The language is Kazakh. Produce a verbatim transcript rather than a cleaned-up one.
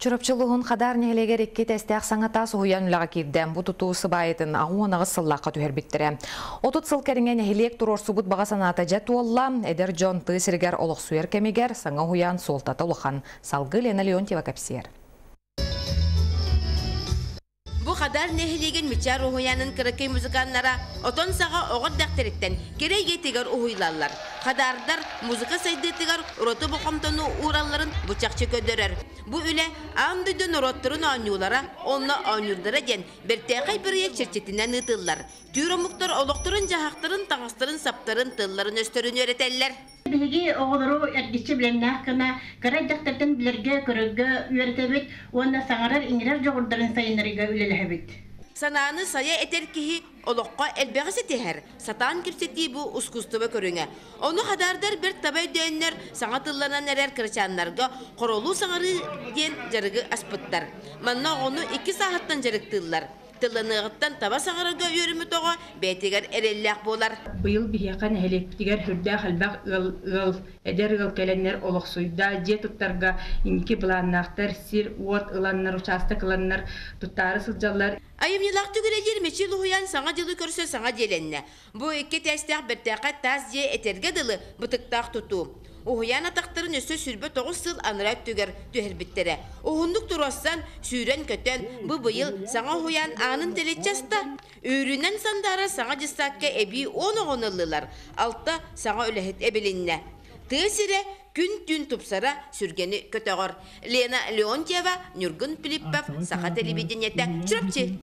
Чурапчылығын қадар нәлегер екке тәстәқ саңата суғыян үліға кирден бұ тұту сыбайытын ағуынағы сыллаққа түхер біттірі. Отут сыл кәрінген әхілек тұрор сұбыт баға саната жәту олла, әдер Джон Тысергер олық суер кәмегер саңа хуян солтата ұлыған. Салғы Лена Леонтьева кәпсер. Бу қадар нәхилеген мичар ухуянын кыракай музыканнара отон саға оғыр дәқтеріктен керей етігер ухуйлалар. Қадардар музыка сайдетігер ұроты бұқамтону уралларын бұчақчы көдірер. Бу үлі аңдүйден ұроттырын анюлара, онна анюрдара ден біртәқай бірге черчетінен ұтылар. Түйрі мұқтар олықтырын жағақтырын, таңыстырын, саптарын, тылларын өстірін өретелер. Билги оғылыру әргеші біленнәқ кына, қарай дақтырдан білерге, көрігі үйертебет, онна саңарар иңірер жоғырдарын сайынырыға үлеләбет. Сананы сая этер кихи олоққа әлбәғісі тәхір, сатан кірсеті бұ ұскустығы көріңе. Оны қадардар бір табай дөйінлер саңатылланан әрер кірчанларға құролу саңары ден жарығы аспыттар. Манна оны екі сағаттан жарықтылар. Тылланығыттан таба саңарыға өрімі тоға бәйтігер әрелләқ болар. Бұйыл бігеқан әлектігер хүрді қалбақ ұл, әдер ұл кәләнер олықсуйда, же тұттарға инекі бұланнақтар, сир, уот ұланнар, участық ұланнар, тұттары сылжалар. Айымнелақ түгірелер мечил ұхуян саңа жылы көрсі саңа деленне. Бұ екі тәстәқ біртәқат таз же әтерге дылы бұтықтақ тұту. Ухуян атақтарын өсі сүрбі тоғыз сыл анырат түгер түхербіттері. Ухундық тұрассан сүйрен көтен бұ бұйыл саңа ухуян аңын телетчаста. Үйрінен сандара саңа жыстаққа әбі оны ғонылылар. Алтта саңа өләхет әбілінне. Тысыре күн-түн тұпсара сүргені көтеғыр. Лена Леонтьева, Нюргын Пилиппов, Саха телевидениеті, Чурапчы.